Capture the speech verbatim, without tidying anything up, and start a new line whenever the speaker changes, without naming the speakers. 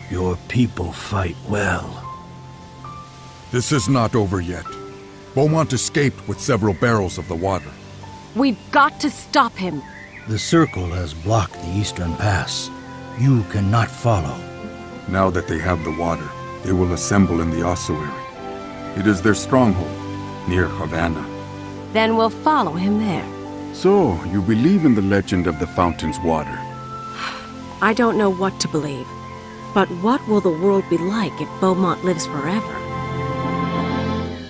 Your people fight well.
This is not over yet. Beaumont escaped with several barrels of the water.
We've got to stop him.
The Circle has blocked the Eastern Pass. You cannot follow.
Now that they have the water, they will assemble in the ossuary. It is their stronghold, near Havana.
Then we'll follow him there.
So, you believe in the legend of the fountain's water?
I don't know what to believe. But what will the world be like if Beaumont lives forever?